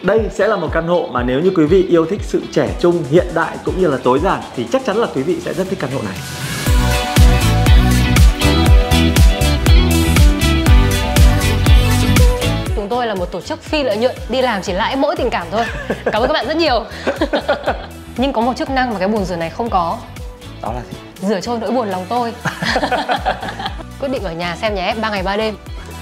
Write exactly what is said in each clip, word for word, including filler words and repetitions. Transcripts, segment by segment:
Đây sẽ là một căn hộ mà nếu như quý vị yêu thích sự trẻ trung, hiện đại cũng như là tối giản thì chắc chắn là quý vị sẽ rất thích căn hộ này. Chúng tôi là một tổ chức phi lợi nhuận, đi làm chỉ lãi mỗi tình cảm thôi. Cảm ơn các bạn rất nhiều. Nhưng có một chức năng mà cái bồn rửa này không có. Đó là gì? Rửa trôi nỗi buồn lòng tôi. Quyết định ở nhà xem nhà ép ba ngày ba đêm.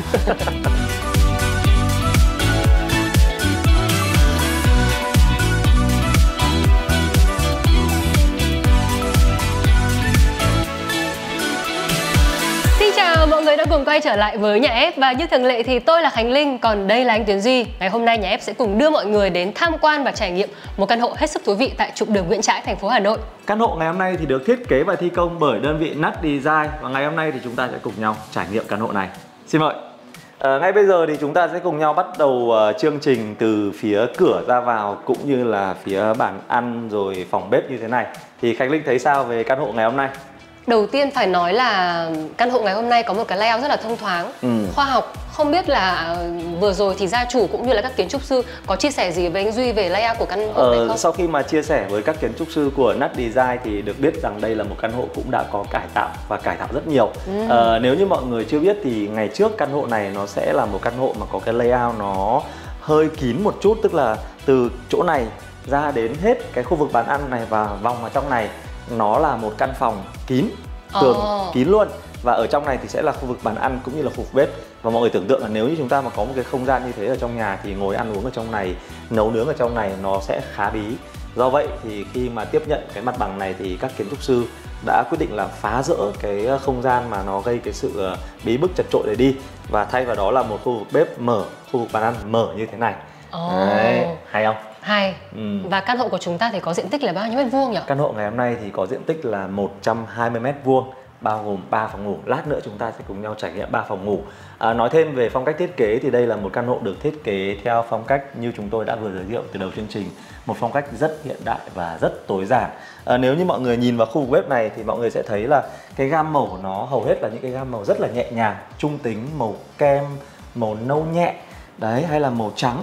Mọi người đã cùng quay trở lại với nhà ép và như thường lệ thì tôi là Khánh Linh, còn đây là anh Tiến Duy. Ngày hôm nay nhà ép sẽ cùng đưa mọi người đến tham quan và trải nghiệm một căn hộ hết sức thú vị tại trục đường Nguyễn Trãi, thành phố Hà Nội. Căn hộ ngày hôm nay thì được thiết kế và thi công bởi đơn vị nát Design và ngày hôm nay thì chúng ta sẽ cùng nhau trải nghiệm căn hộ này. Xin mời. À, ngay bây giờ thì chúng ta sẽ cùng nhau bắt đầu uh, chương trình từ phía cửa ra vào cũng như là phía bàn ăn rồi phòng bếp như thế này. Thì Khánh Linh thấy sao về căn hộ ngày hôm nay? Đầu tiên phải nói là căn hộ ngày hôm nay có một cái layout rất là thông thoáng, ừ. khoa học. Không biết là vừa rồi thì gia chủ cũng như là các kiến trúc sư có chia sẻ gì với anh Duy về layout của căn hộ ờ, này không? Sau khi mà chia sẻ với các kiến trúc sư của nát Design thì được biết rằng đây là một căn hộ cũng đã có cải tạo và cải tạo rất nhiều. ừ. ờ, Nếu như mọi người chưa biết thì ngày trước căn hộ này nó sẽ là một căn hộ mà có cái layout nó hơi kín một chút. Tức là từ chỗ này ra đến hết cái khu vực bàn ăn này và vòng vào trong này nó là một căn phòng kín, tường oh. kín luôn. Và ở trong này thì sẽ là khu vực bàn ăn cũng như là khu vực bếp. Và mọi người tưởng tượng là nếu như chúng ta mà có một cái không gian như thế ở trong nhà thì ngồi ăn uống ở trong này, nấu nướng ở trong này nó sẽ khá bí. Do vậy thì khi mà tiếp nhận cái mặt bằng này thì các kiến trúc sư đã quyết định là phá rỡ cái không gian mà nó gây cái sự bí bức chật chội này đi và thay vào đó là một khu vực bếp mở, khu vực bàn ăn mở như thế này. oh. Đấy, hay không? Hay. ừ. Và căn hộ của chúng ta thì có diện tích là bao nhiêu mét vuông nhỉ? Căn hộ ngày hôm nay thì có diện tích là một trăm hai mươi mét vuông, bao gồm ba phòng ngủ. Lát nữa chúng ta sẽ cùng nhau trải nghiệm ba phòng ngủ. à, Nói thêm về phong cách thiết kế thì đây là một căn hộ được thiết kế theo phong cách như chúng tôi đã vừa giới thiệu từ đầu chương trình. Một phong cách rất hiện đại và rất tối giản. à, Nếu như mọi người nhìn vào khu vực bếp này thì mọi người sẽ thấy là cái gam màu của nó hầu hết là những cái gam màu rất là nhẹ nhàng, trung tính, màu kem, màu nâu nhẹ đấy, hay là màu trắng.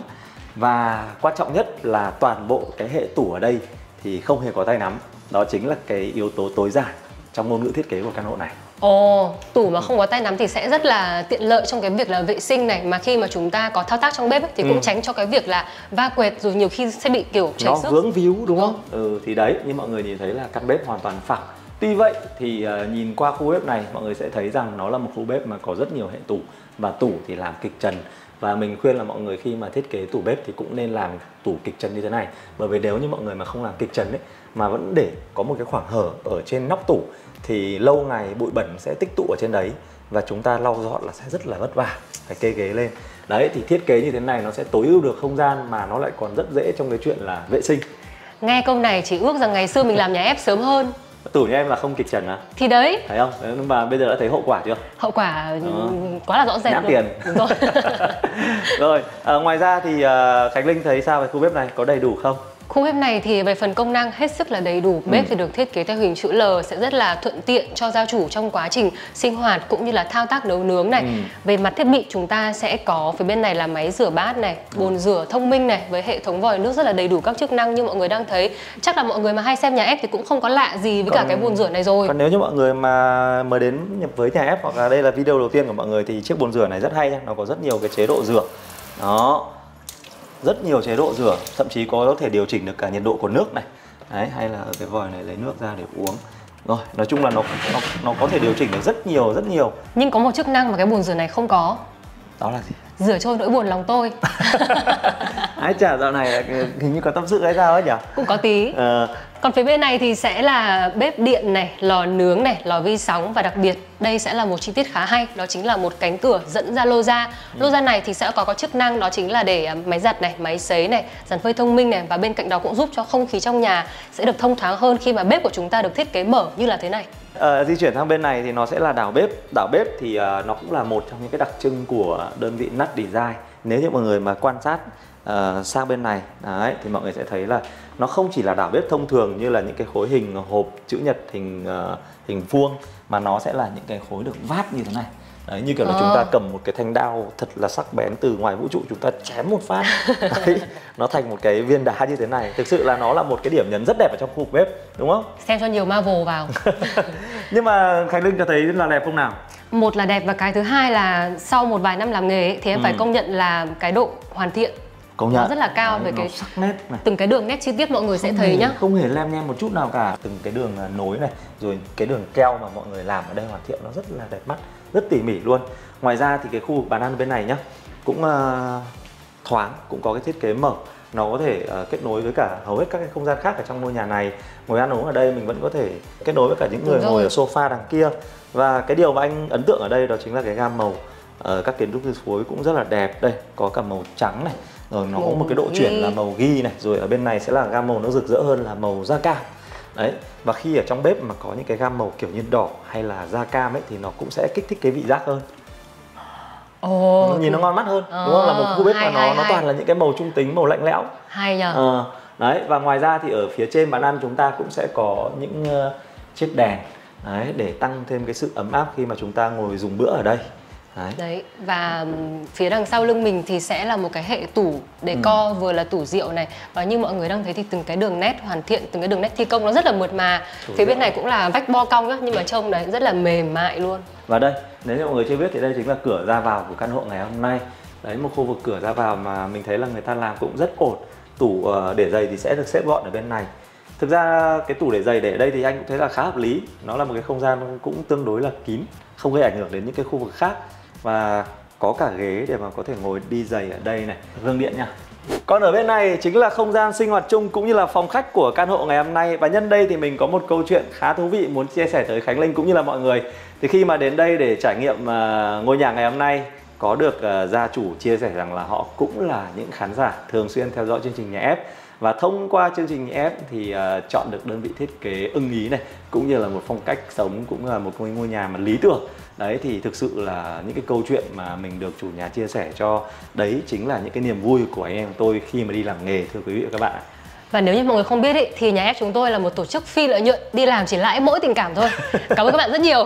Và quan trọng nhất là toàn bộ cái hệ tủ ở đây thì không hề có tay nắm. Đó chính là cái yếu tố tối giản trong ngôn ngữ thiết kế của căn hộ này. Ồ, tủ mà không có tay nắm thì sẽ rất là tiện lợi trong cái việc là vệ sinh này. Mà khi mà chúng ta có thao tác trong bếp ấy, thì ừ. cũng tránh cho cái việc là va quẹt rồi nhiều khi sẽ bị kiểu chảy xước. Nó vướng víu đúng không? Ừ. ừ Thì đấy, như mọi người nhìn thấy là căn bếp hoàn toàn phẳng. Tuy vậy thì uh, nhìn qua khu bếp này mọi người sẽ thấy rằng nó là một khu bếp mà có rất nhiều hệ tủ. Và tủ thì làm kịch trần. Và mình khuyên là mọi người khi mà thiết kế tủ bếp thì cũng nên làm tủ kịch trần như thế này. Bởi vì nếu như mọi người mà không làm kịch trần ấy mà vẫn để có một cái khoảng hở ở trên nóc tủ thì lâu ngày bụi bẩn sẽ tích tụ ở trên đấy và chúng ta lau dọn là sẽ rất là vất vả, phải kê ghế lên. Đấy thì thiết kế như thế này nó sẽ tối ưu được không gian mà nó lại còn rất dễ trong cái chuyện là vệ sinh. Nghe câu này chỉ ước rằng ngày xưa mình làm nhà ép sớm hơn. Tủ nhà em là không kịch trần à? Thì đấy. Thấy không? Nhưng mà bây giờ đã thấy hậu quả chưa? Hậu quả đó. Quá là rõ ràng. Nhãn tiền. Đúng rồi. Rồi, à, ngoài ra thì uh, Khánh Linh thấy sao về khu bếp này? Có đầy đủ không? Khu bếp này thì về phần công năng hết sức là đầy đủ. Bếp ừ. thì được thiết kế theo hình chữ L, sẽ rất là thuận tiện cho gia chủ trong quá trình sinh hoạt cũng như là thao tác nấu nướng này. ừ. Về mặt thiết bị chúng ta sẽ có phía bên này là máy rửa bát này, bồn rửa thông minh này, với hệ thống vòi nước rất là đầy đủ các chức năng như mọi người đang thấy. Chắc là mọi người mà hay xem nhà ép thì cũng không có lạ gì với còn, cả cái bồn rửa này rồi. Còn nếu như mọi người mà mới đến với nhà ép hoặc là đây là video đầu tiên của mọi người thì chiếc bồn rửa này rất hay nha. Nó có rất nhiều cái chế độ rửa. Đó, rất nhiều chế độ rửa, thậm chí có thể điều chỉnh được cả nhiệt độ của nước này. Đấy, hay là ở cái vòi này lấy nước ra để uống. Rồi, nói chung là nó, nó, nó có thể điều chỉnh được rất nhiều, rất nhiều. Nhưng có một chức năng mà cái bồn rửa này không có. Đó là gì? Rửa trôi nỗi buồn lòng tôi. Ái chả, dạo này hình như có tâm sự hay sao ấy nhỉ? Cũng có tí. à... Còn phía bên này thì sẽ là bếp điện này, lò nướng này, lò vi sóng. Và đặc biệt đây sẽ là một chi tiết khá hay. Đó chính là một cánh cửa dẫn ra lô ra. ừ. Lô ra này thì sẽ có, có chức năng đó chính là để máy giặt này, máy sấy này, dàn phơi thông minh này. Và bên cạnh đó cũng giúp cho không khí trong nhà sẽ được thông thoáng hơn khi mà bếp của chúng ta được thiết kế mở như là thế này. À, di chuyển sang bên này thì nó sẽ là đảo bếp. Đảo bếp thì uh, nó cũng là một trong những cái đặc trưng của đơn vị nát Design. Nếu như mọi người mà quan sát uh, sang bên này đấy, thì mọi người sẽ thấy là nó không chỉ là đảo bếp thông thường như là những cái khối hình hộp chữ nhật, hình uh, hình vuông, mà nó sẽ là những cái khối được vát như thế này. Đấy, như kiểu là à. chúng ta cầm một cái thanh đao thật là sắc bén từ ngoài vũ trụ, chúng ta chém một phát đấy, nó thành một cái viên đá như thế này. Thực sự là nó là một cái điểm nhấn rất đẹp ở trong khu vực bếp, đúng không? Xem cho nhiều Marvel vào. Nhưng mà Khánh Linh cho thấy là đẹp không nào? Một là đẹp, và cái thứ hai là sau một vài năm làm nghề ấy, thì em ừ. phải công nhận là cái độ hoàn thiện công nhận nó rất là cao. Đấy, về cái sắc nét này, từng cái đường nét chi tiết mọi người không sẽ thấy hề, nhá, không hề lem nhem một chút nào cả. Từng cái đường nối này, rồi cái đường keo mà mọi người làm ở đây hoàn thiện nó rất là đẹp mắt, rất tỉ mỉ luôn. Ngoài ra thì cái khu vực bàn ăn bên này nhá cũng uh, thoáng, cũng có cái thiết kế mở, nó có thể uh, kết nối với cả hầu hết các cái không gian khác ở trong ngôi nhà này. Ngồi ăn uống ở đây mình vẫn có thể kết nối với cả những người ngồi ở sofa đằng kia. Và cái điều mà anh ấn tượng ở đây đó chính là cái gam màu. Uh, các kiến trúc sư phối cũng rất là đẹp. Đây có cả màu trắng này, rồi nó màu có một cái độ ghi. chuyển là màu ghi này, rồi ở bên này sẽ là gam màu nó rực rỡ hơn là màu da cam. Đấy, và khi ở trong bếp mà có những cái gam màu kiểu như đỏ hay là da cam ấy thì nó cũng sẽ kích thích cái vị giác hơn. Ồ, nhìn thì... nó ngon mắt hơn, à, đúng không? Là một khu bếp hay, mà nó hay, nó hay. toàn là những cái màu trung tính, màu lạnh lẽo. Hay nhờ. À, đấy, và ngoài ra thì ở phía trên bàn ăn chúng ta cũng sẽ có những uh, chiếc đèn đấy, để tăng thêm cái sự ấm áp khi mà chúng ta ngồi dùng bữa ở đây. Đấy. Đấy, và phía đằng sau lưng mình thì sẽ là một cái hệ tủ decor, ừ. vừa là tủ rượu này, và như mọi người đang thấy thì từng cái đường nét hoàn thiện, từng cái đường nét thi công nó rất là mượt mà. Tủ phía rượu. Bên này cũng là vách bo cong á, nhưng mà trông đấy rất là mềm mại luôn. Và đây, nếu như mọi người chưa biết thì đây chính là cửa ra vào của căn hộ ngày hôm nay. Đấy, một khu vực cửa ra vào mà mình thấy là người ta làm cũng rất ổn. Tủ để giày thì sẽ được xếp gọn ở bên này. Thực ra cái tủ để giày để ở đây thì anh cũng thấy là khá hợp lý. Nó là một cái không gian cũng tương đối là kín, không gây ảnh hưởng đến những cái khu vực khác. Và có cả ghế để mà có thể ngồi đi giày ở đây này, gương điện nha. Còn ở bên này chính là không gian sinh hoạt chung cũng như là phòng khách của căn hộ ngày hôm nay. Và nhân đây thì mình có một câu chuyện khá thú vị muốn chia sẻ tới Khánh Linh cũng như là mọi người. Thì khi mà đến đây để trải nghiệm uh, ngôi nhà ngày hôm nay, có được uh, gia chủ chia sẻ rằng là họ cũng là những khán giả thường xuyên theo dõi chương trình Nhà Ép. Và thông qua chương trình Nhà Ép thì uh, chọn được đơn vị thiết kế ưng ý này, cũng như là một phong cách sống, cũng là một ngôi nhà mà lý tưởng. Đấy thì thực sự là những cái câu chuyện mà mình được chủ nhà chia sẻ cho, đấy chính là những cái niềm vui của anh em tôi khi mà đi làm nghề, thưa quý vị và các bạn. Và nếu như mọi người không biết ý, thì Nhà Ép chúng tôi là một tổ chức phi lợi nhuận, đi làm chỉ lãi mỗi tình cảm thôi. Cảm ơn các bạn rất nhiều.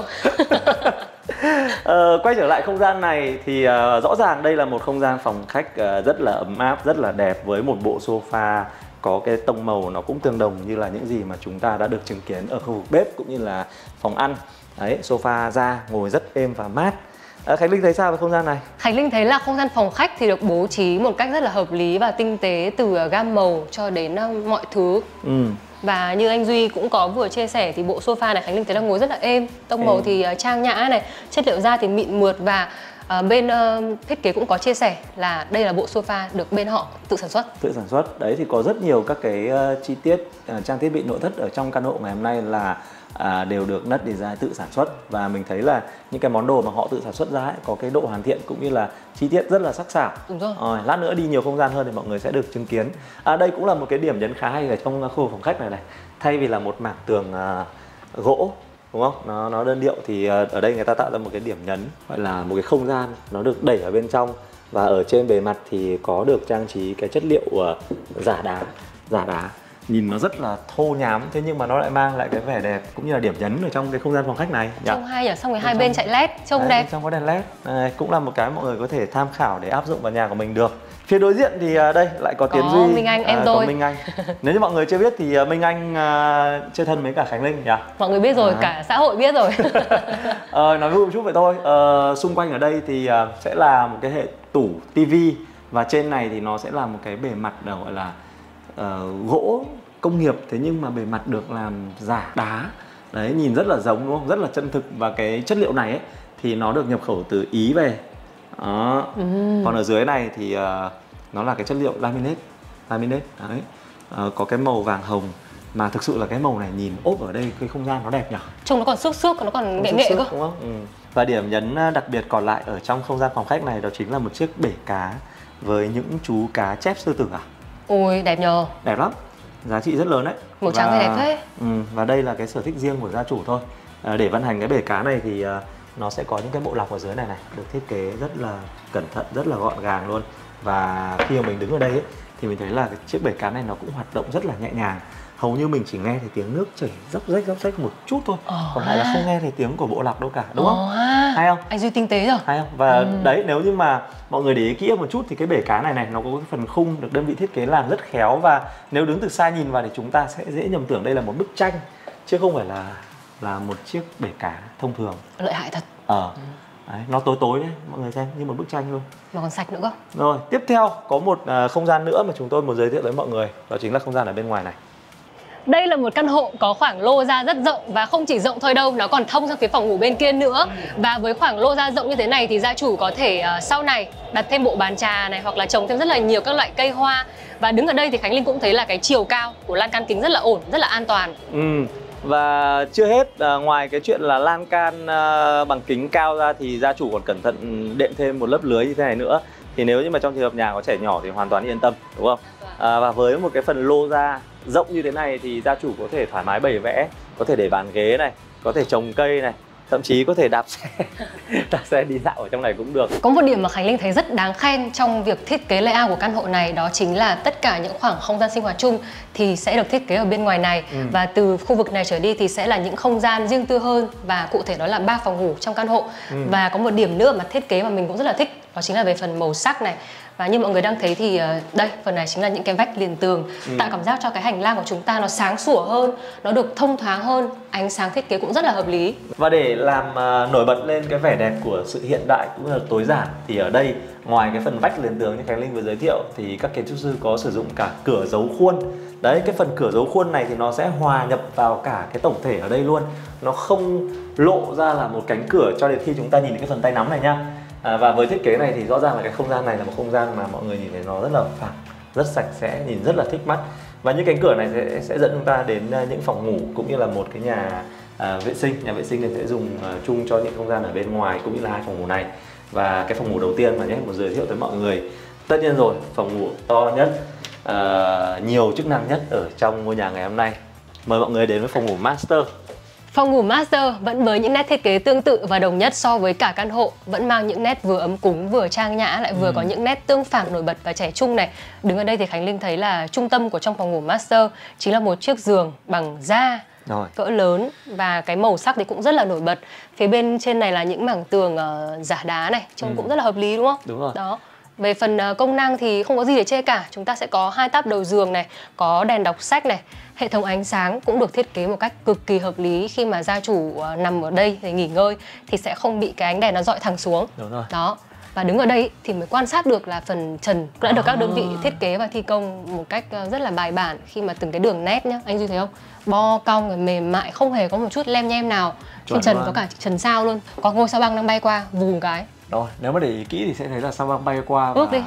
ờ, quay trở lại không gian này thì uh, rõ ràng đây là một không gian phòng khách uh, rất là ấm áp, rất là đẹp, với một bộ sofa có cái tông màu nó cũng tương đồng như là những gì mà chúng ta đã được chứng kiến ở khu vực bếp cũng như là phòng ăn. Đấy, sofa ra ngồi rất êm và mát. À, Khánh Linh thấy sao về không gian này? Khánh Linh thấy là không gian phòng khách thì được bố trí một cách rất là hợp lý và tinh tế, từ gam màu cho đến mọi thứ. Ừ. Và như anh Duy cũng có vừa chia sẻ thì bộ sofa này Khánh Linh thấy là ngồi rất là êm, tông êm. Màu thì trang nhã này, chất liệu da thì mịn mượt, và À, bên uh, thiết kế cũng có chia sẻ là đây là bộ sofa được bên họ tự sản xuất. Tự sản xuất. Đấy thì có rất nhiều các cái uh, chi tiết, uh, trang thiết bị nội thất ở trong căn hộ ngày hôm nay là uh, đều được Nut Design tự sản xuất. Và mình thấy là những cái món đồ mà họ tự sản xuất ra ấy, có cái độ hoàn thiện cũng như là chi tiết rất là sắc sảo. Đúng rồi. À, lát nữa đi nhiều không gian hơn thì mọi người sẽ được chứng kiến. À, đây cũng là một cái điểm nhấn khá hay ở trong khu phòng khách này này. Thay vì là một mảng tường uh, gỗ, đúng không? Nó, nó đơn điệu thì ở đây người ta tạo ra một cái điểm nhấn, gọi là một cái không gian nó được đẩy ở bên trong. Và ở trên bề mặt thì có được trang trí cái chất liệu uh, giả đá, giả đá. Nhìn nó rất là thô nhám, thế nhưng mà nó lại mang lại cái vẻ đẹp cũng như là điểm nhấn ở trong cái không gian phòng khách này. Trông hay nhỉ, xong rồi hai bên chạy led, trông đấy, đẹp. Trong có đèn led, đây, cũng là một cái mọi người có thể tham khảo để áp dụng vào nhà của mình được. Phía đối diện thì đây lại có, có Tiến Duy, Minh Anh, em à, tôi. Có Minh Anh. Nếu như mọi người chưa biết thì Minh Anh uh, chơi thân với cả Khánh Linh nhỉ? Mọi người biết rồi, à. Cả xã hội biết rồi. ờ, nói vui một chút vậy thôi. Ờ, xung quanh ở đây thì uh, sẽ là một cái hệ tủ tivi, và trên này thì nó sẽ là một cái bề mặt gọi là uh, gỗ công nghiệp, thế nhưng mà bề mặt được làm giả đá. Đấy, nhìn rất là giống đúng không? Rất là chân thực, và cái chất liệu này ấy, thì nó được nhập khẩu từ Ý về. Đó. Ừ. Còn ở dưới này thì uh, nó là cái chất liệu laminate, laminate đấy. Uh, có cái màu vàng hồng, mà thực sự là cái màu này nhìn ốp ở đây cái không gian nó đẹp nhỉ. Trông nó còn xước xước, nó còn nghệ nghệ cơ, đúng không? Ừ. Và điểm nhấn đặc biệt còn lại ở trong không gian phòng khách này đó chính là một chiếc bể cá với những chú cá chép sư tử à. Ôi đẹp nhờ. Đẹp lắm, giá trị rất lớn đấy. Màu trắng này đẹp thế. Ừ, và đây là cái sở thích riêng của gia chủ thôi. À, để vận hành cái bể cá này thì uh, nó sẽ có những cái bộ lọc ở dưới này này, được thiết kế rất là cẩn thận, rất là gọn gàng luôn. Và khi mà mình đứng ở đây ấy, thì mình thấy là cái chiếc bể cá này nó cũng hoạt động rất là nhẹ nhàng. hầu như mình chỉ nghe thấy tiếng nước chảy róc rách róc rách một chút thôi, Ồ, còn lại là không nghe thấy tiếng của bộ lọc đâu cả, đúng Ồ, không? ha. Hay không? Anh Duy tinh tế rồi. Hay không? Và ừ. đấy, nếu như mà mọi người để ý kỹ một chút thì cái bể cá này này nó có cái phần khung được đơn vị thiết kế làm rất khéo, và nếu đứng từ xa nhìn vào thì chúng ta sẽ dễ nhầm tưởng đây là một bức tranh chứ không phải là là một chiếc bể cá thông thường. Lợi hại thật. Ờ. Ừ. Đấy, nó tối tối đấy, mọi người xem, như một bức tranh luôn. Mà còn sạch nữa cơ. Rồi, tiếp theo có một uh, không gian nữa mà chúng tôi muốn giới thiệu với mọi người, đó chính là không gian ở bên ngoài này. Đây là một căn hộ có khoảng lô ra rất rộng, và không chỉ rộng thôi đâu, nó còn thông sang phía phòng ngủ bên kia nữa. Và với khoảng lô ra rộng như thế này thì gia chủ có thể uh, sau này đặt thêm bộ bàn trà này, hoặc là trồng thêm rất là nhiều các loại cây hoa. Và đứng ở đây thì Khánh Linh cũng thấy là cái chiều cao của lan can kính rất là ổn, rất là an toàn. Ừ. Và chưa hết, uh, ngoài cái chuyện là lan can uh, bằng kính cao ra thì gia chủ còn cẩn thận đệm thêm một lớp lưới như thế này nữa. Thì nếu như mà trong trường hợp nhà có trẻ nhỏ thì hoàn toàn yên tâm, đúng không? À, và với một cái phần lô ra rộng như thế này thì gia chủ có thể thoải mái bày vẽ, có thể để bàn ghế này, có thể trồng cây này, thậm chí có thể đạp xe đạp xe đi dạo ở trong này cũng được. Có một điểm mà Khánh Linh thấy rất đáng khen trong việc thiết kế layout của căn hộ này, đó chính là tất cả những khoảng không gian sinh hoạt chung thì sẽ được thiết kế ở bên ngoài này. ừ. Và từ khu vực này trở đi thì sẽ là những không gian riêng tư hơn, và cụ thể đó là ba phòng ngủ trong căn hộ. ừ. Và có một điểm nữa mà thiết kế mà mình cũng rất là thích, đó chính là về phần màu sắc này. Và như mọi người đang thấy thì đây, phần này chính là những cái vách liền tường, ừ. tạo cảm giác cho cái hành lang của chúng ta nó sáng sủa hơn, nó được thông thoáng hơn, ánh sáng thiết kế cũng rất là hợp lý. Và để làm uh, nổi bật lên cái vẻ đẹp của sự hiện đại cũng như là tối giản thì ở đây, ngoài cái phần vách liền tường như Khánh Linh vừa giới thiệu, thì các kiến trúc sư có sử dụng cả cửa giấu khuôn. Đấy, cái phần cửa giấu khuôn này thì nó sẽ hòa nhập vào cả cái tổng thể ở đây luôn, nó không lộ ra là một cánh cửa cho đến khi chúng ta nhìn thấy cái phần tay nắm này nhá. À, và với thiết kế này thì rõ ràng là cái không gian này là một không gian mà mọi người nhìn thấy nó rất là phẳng, rất sạch sẽ, nhìn rất là thích mắt. Và những cánh cửa này sẽ, sẽ dẫn chúng ta đến những phòng ngủ cũng như là một cái nhà à, vệ sinh. Nhà vệ sinh này sẽ dùng à, chung cho những không gian ở bên ngoài cũng như là hai phòng ngủ này. Và cái phòng ngủ đầu tiên mà nhé muốn giới thiệu tới mọi người, tất nhiên rồi, phòng ngủ to nhất, à, nhiều chức năng nhất ở trong ngôi nhà ngày hôm nay. Mời mọi người đến với phòng ngủ master. Phòng ngủ master vẫn với những nét thiết kế tương tự và đồng nhất so với cả căn hộ, vẫn mang những nét vừa ấm cúng vừa trang nhã, lại vừa ừ. có những nét tương phản nổi bật và trẻ trung này. Đứng ở đây thì Khánh Linh thấy là trung tâm của trong phòng ngủ master chính là một chiếc giường bằng da Rồi. cỡ lớn, và cái màu sắc thì cũng rất là nổi bật. Phía bên trên này là những mảng tường uh, giả đá này, trông ừ. cũng rất là hợp lý, đúng không? Đúng rồi. Đó. Về phần uh, công năng thì không có gì để chê cả. Chúng ta sẽ có hai táp đầu giường này, có đèn đọc sách này, hệ thống ánh sáng cũng được thiết kế một cách cực kỳ hợp lý. Khi mà gia chủ uh, nằm ở đây để nghỉ ngơi thì sẽ không bị cái ánh đèn nó dọi thẳng xuống. Đúng rồi. Đó. Và đứng ở đây thì mới quan sát được là phần trần đã được các đơn vị thiết kế và thi công một cách uh, rất là bài bản, khi mà từng cái đường nét nhá, anh Duy thấy không? Bo cong rồi mềm mại, không hề có một chút lem nhem nào. Trên trần có cả trần sao luôn, có ngôi sao băng đang bay qua vù cái. Rồi, nếu mà để ý kỹ thì sẽ thấy là sao băng bay qua. Ước và... đi.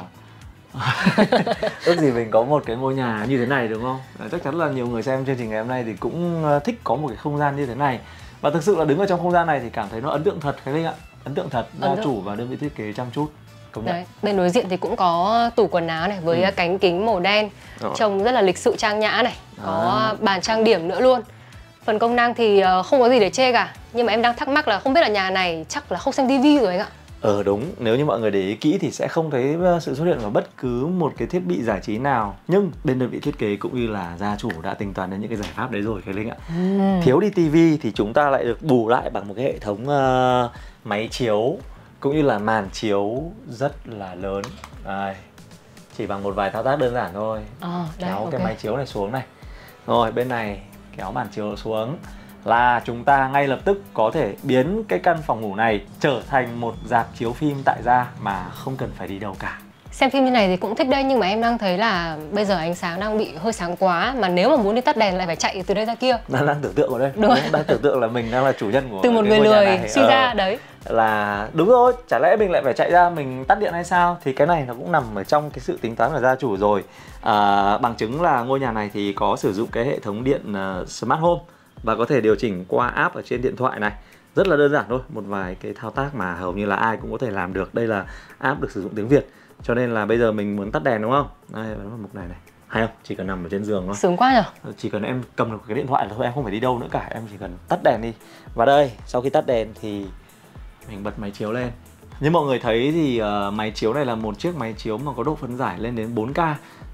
Ước gì mình có một cái ngôi nhà như thế này, đúng không? Chắc chắn là nhiều người xem chương trình ngày hôm nay thì cũng thích có một cái không gian như thế này. Và thực sự là đứng ở trong không gian này thì cảm thấy nó ấn tượng thật, Khánh Linh ạ. Ấn tượng thật, gia chủ và đơn vị thiết kế chăm chút. Đấy, bên đối diện thì cũng có tủ quần áo này với ừ. cánh kính màu đen, Rồi. trông rất là lịch sự trang nhã này. Có à. bàn trang điểm nữa luôn. Phần công năng thì không có gì để chê cả. Nhưng mà em đang thắc mắc là không biết là nhà này chắc là không xem tivi rồi anh ạ. Ờ đúng, nếu như mọi người để ý kỹ thì sẽ không thấy sự xuất hiện của bất cứ một cái thiết bị giải trí nào. Nhưng bên đơn vị thiết kế cũng như là gia chủ đã tính toán đến những cái giải pháp đấy rồi, Khánh Linh ạ. ừ. Thiếu đi tivi thì chúng ta lại được bù lại bằng một cái hệ thống uh, máy chiếu cũng như là màn chiếu rất là lớn. Đây, chỉ bằng một vài thao tác đơn giản thôi. à, đây, Kéo okay. cái máy chiếu này xuống này. Rồi bên này kéo màn chiếu xuống là chúng ta ngay lập tức có thể biến cái căn phòng ngủ này trở thành một rạp chiếu phim tại gia mà không cần phải đi đâu cả. Xem phim như này thì cũng thích đây, nhưng mà em đang thấy là bây giờ ánh sáng đang bị hơi sáng quá, mà nếu mà muốn đi tắt đèn lại phải chạy từ đây ra kia. Đang, đang tưởng tượng ở đây, đúng, đang tưởng tượng là mình đang là chủ nhân của từ một người lười suy ờ, ra đấy. Là đúng rồi, chả lẽ mình lại phải chạy ra mình tắt điện hay sao? Thì cái này nó cũng nằm ở trong cái sự tính toán của gia chủ rồi. à, Bằng chứng là ngôi nhà này thì có sử dụng cái hệ thống điện uh, Smart Home và có thể điều chỉnh qua app ở trên điện thoại này. Rất là đơn giản thôi, một vài cái thao tác mà hầu như là ai cũng có thể làm được. Đây là app được sử dụng tiếng Việt, cho nên là bây giờ mình muốn tắt đèn đúng không? Đây, bấm vào mục này này. Hay không? Chỉ cần nằm ở trên giường thôi. Sướng quá nhỉ? Chỉ cần em cầm được cái điện thoại là thôi, em không phải đi đâu nữa cả. Em chỉ cần tắt đèn đi. Và đây, sau khi tắt đèn thì mình bật máy chiếu lên. Như mọi người thấy thì uh, máy chiếu này là một chiếc máy chiếu mà có độ phân giải lên đến bốn K.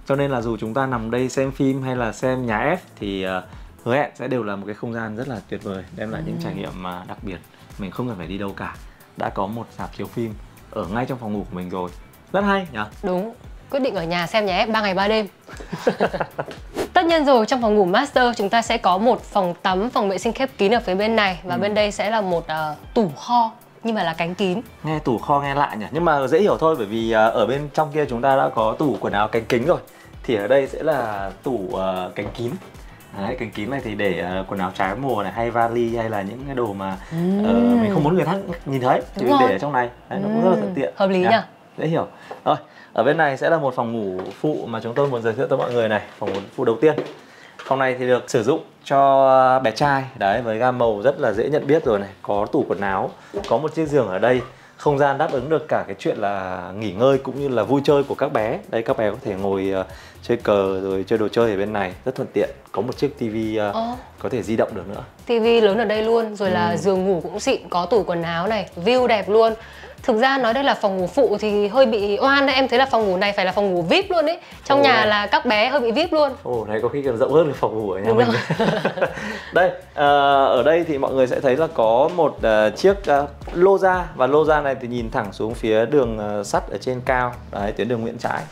Cho nên là dù chúng ta nằm đây xem phim hay là xem nhà ép thì uh, hứa hẹn sẽ đều là một cái không gian rất là tuyệt vời, đem lại ừ. những trải nghiệm mà đặc biệt. Mình không cần phải đi đâu cả, đã có một rạp chiếu phim ở ngay trong phòng ngủ của mình rồi, rất hay nhỉ? Đúng, quyết định ở nhà xem nhà ép ba ngày ba đêm. Tất nhiên rồi, trong phòng ngủ master chúng ta sẽ có một phòng tắm, phòng vệ sinh khép kín ở phía bên này. Và ừ. bên đây sẽ là một uh, tủ kho, nhưng mà là cánh kín. Nghe tủ kho nghe lạ nhỉ, nhưng mà dễ hiểu thôi, bởi vì uh, ở bên trong kia chúng ta đã có tủ quần áo cánh kính rồi. Thì ở đây sẽ là tủ uh, cánh kín. Đấy, cánh kín này thì để uh, quần áo trái mùa này, hay vali, hay là những cái đồ mà uh, mình không muốn người khác nhìn thấy thì mình để ở trong này. Đấy, nó cũng rất là thuận tiện. Hợp lý nhỉ? Dễ hiểu. Rồi, ở bên này sẽ là một phòng ngủ phụ mà chúng tôi muốn giới thiệu tới mọi người này. Phòng ngủ phụ đầu tiên. Phòng này thì được sử dụng cho bé trai. Đấy, với gam màu rất là dễ nhận biết rồi này. Có tủ quần áo, có một chiếc giường ở đây. Không gian đáp ứng được cả cái chuyện là nghỉ ngơi cũng như là vui chơi của các bé. Đây, các bé có thể ngồi uh, chơi cờ rồi chơi đồ chơi ở bên này, rất thuận tiện. Có một chiếc tivi uh, oh. có thể di động được nữa. Tivi lớn ở đây luôn, rồi ừ. là giường ngủ cũng xịn, có tủ quần áo này, view đẹp luôn. Thực ra nói đây là phòng ngủ phụ thì hơi bị oan đấy, em thấy là phòng ngủ này phải là phòng ngủ vi ai pi luôn đấy. Trong Ồ nhà này. Là các bé hơi bị vi ai pi luôn. Ồ, này có khi còn rộng hơn cái phòng ngủ ở nhà Đúng mình. Đây, uh, ở đây thì mọi người sẽ thấy là có một uh, chiếc uh, lô ra. Và lô ra này thì nhìn thẳng xuống phía đường uh, sắt ở trên cao. Đấy, tuyến đường Nguyễn Trãi.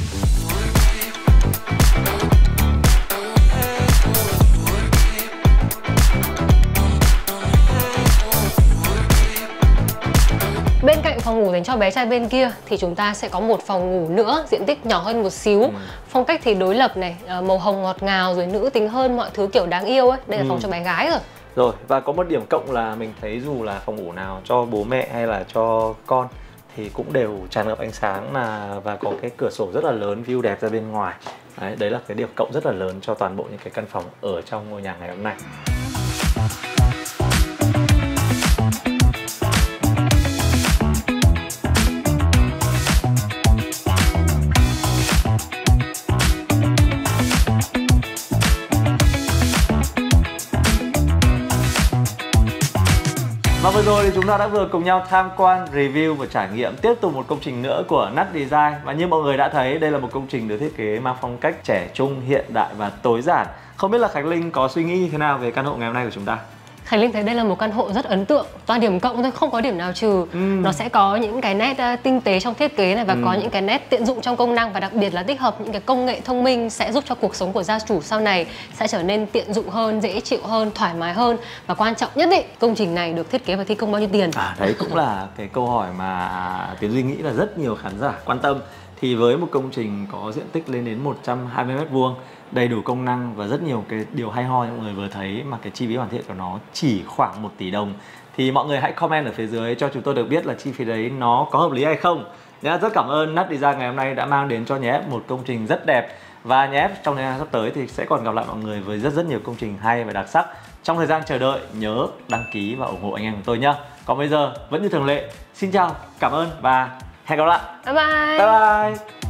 Bên cạnh phòng ngủ dành cho bé trai bên kia thì chúng ta sẽ có một phòng ngủ nữa, diện tích nhỏ hơn một xíu. ừ. Phong cách thì đối lập này, màu hồng ngọt ngào rồi nữ tính hơn, mọi thứ kiểu đáng yêu ấy. Đây là ừ. phòng cho bé gái rồi. Rồi, và có một điểm cộng là mình thấy dù là phòng ngủ nào cho bố mẹ hay là cho con thì cũng đều tràn ngập ánh sáng là và có cái cửa sổ rất là lớn, view đẹp ra bên ngoài. Đấy, đấy là cái điểm cộng rất là lớn cho toàn bộ những cái căn phòng ở trong ngôi nhà ngày hôm nay. Và vừa rồi thì chúng ta đã vừa cùng nhau tham quan, review và trải nghiệm tiếp tục một công trình nữa của nát Design. Và như mọi người đã thấy, đây là một công trình được thiết kế mang phong cách trẻ trung, hiện đại và tối giản. Không biết là Khánh Linh có suy nghĩ như thế nào về căn hộ ngày hôm nay của chúng ta? Khánh Linh thấy đây là một căn hộ rất ấn tượng, toàn điểm cộng thôi, không có điểm nào trừ. ừ. Nó sẽ có những cái nét uh, tinh tế trong thiết kế này và ừ. có những cái nét tiện dụng trong công năng, và đặc biệt là tích hợp những cái công nghệ thông minh sẽ giúp cho cuộc sống của gia chủ sau này sẽ trở nên tiện dụng hơn, dễ chịu hơn, thoải mái hơn. Và quan trọng nhất định, công trình này được thiết kế và thi công bao nhiêu tiền? À, đấy cũng là cái câu hỏi mà Tiến Duy nghĩ là rất nhiều khán giả quan tâm. Thì với một công trình có diện tích lên đến một trăm hai mươi mét vuông, đầy đủ công năng và rất nhiều cái điều hay ho mọi người vừa thấy, mà cái chi phí hoàn thiện của nó chỉ khoảng một tỷ đồng, thì mọi người hãy comment ở phía dưới cho chúng tôi được biết là chi phí đấy nó có hợp lý hay không nhá. Rất cảm ơn nát Design ngày hôm nay đã mang đến cho nhà ép một công trình rất đẹp, và nhà ép trong thời gian sắp tới thì sẽ còn gặp lại mọi người với rất rất nhiều công trình hay và đặc sắc. Trong thời gian chờ đợi, nhớ đăng ký và ủng hộ anh em của tôi nhá. Còn bây giờ vẫn như thường lệ, xin chào, cảm ơn và hẹn gặp lại. Bye bye. Bye bye.